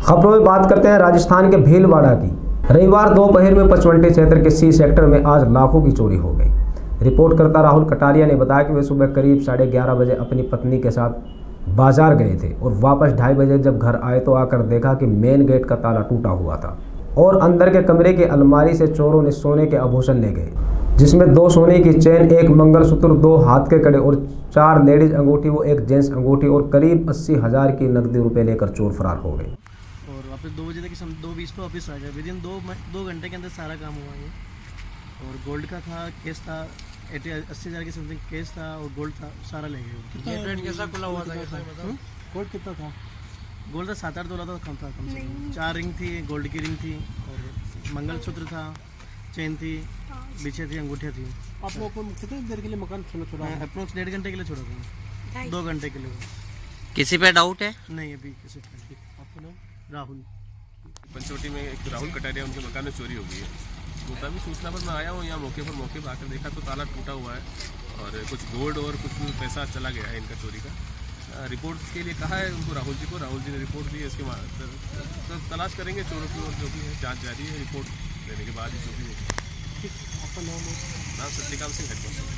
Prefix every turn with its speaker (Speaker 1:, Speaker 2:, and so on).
Speaker 1: खबरों में बात करते हैं राजस्थान के भीलवाड़ा की। रविवार दोपहर में पचवंटी क्षेत्र के सी सेक्टर में आज लाखों की चोरी हो गई। रिपोर्टकर्ता राहुल कटारिया ने बताया कि वे सुबह करीब 11:30 बजे अपनी पत्नी के साथ बाजार गए थे और वापस 2:30 बजे जब घर आए तो आकर देखा कि मेन गेट का ताला टूटा हुआ था और अंदर के कमरे की अलमारी से चोरों ने सोने के आभूषण ले गए, जिसमें 2 सोने की चेन, 1 मंगलसूत्र, 2 हाथ के कड़े और 4 लेडीज अंगूठी व 1 जेंट्स अंगूठी और करीब 80,000 की नकदी रुपए लेकर चोर फरार हो गए।
Speaker 2: और वापस 2 बजे तक 2:20 पे वापस आ गए। विदिन 2 घंटे के अंदर सारा काम हुआ ये। और गोल्ड का था, केस था, 80,000 के समथिंग केस था और गोल्ड था, सारा ले गए।
Speaker 3: गेट कैसा खुला हुआ था?
Speaker 2: गोल्ड कितना था? गोल्ड था 7-8 तोला था, कम था कम से कम। 4 रिंग थी, गोल्ड की रिंग थी और मंगलसूत्र था, चेन थी, पीछे थी, अंगूठियाँ थी।
Speaker 3: आप लोग को कितनी देर के लिए मकान छोड़ा?
Speaker 2: अप्रोक्स 1.5 घंटे के लिए छोड़ा था, 2 घंटे के लिए।
Speaker 4: किसी पे डाउट है?
Speaker 2: नहीं, अभी किसी पे। आपका नाम? राहुल।
Speaker 5: पंचवटी में एक राहुल कटारिया, उनके मकान में चोरी हो गई है। मुताबिक सूचना पर मैं आया हूँ यहाँ मौके पर आकर देखा तो ताला टूटा हुआ है और कुछ गोल्ड और कुछ पैसा चला गया है इनका चोरी का। रिपोर्ट के लिए कहा है उनको राहुल जी ने रिपोर्ट दी है। इसके बाद तलाश करेंगे चोरों की और जो भी है जांच जारी है। रिपोर्ट लेने के बाद ही जो भी होगी।
Speaker 2: आपका नाम?
Speaker 5: नाम सत्यकाम सिंह है।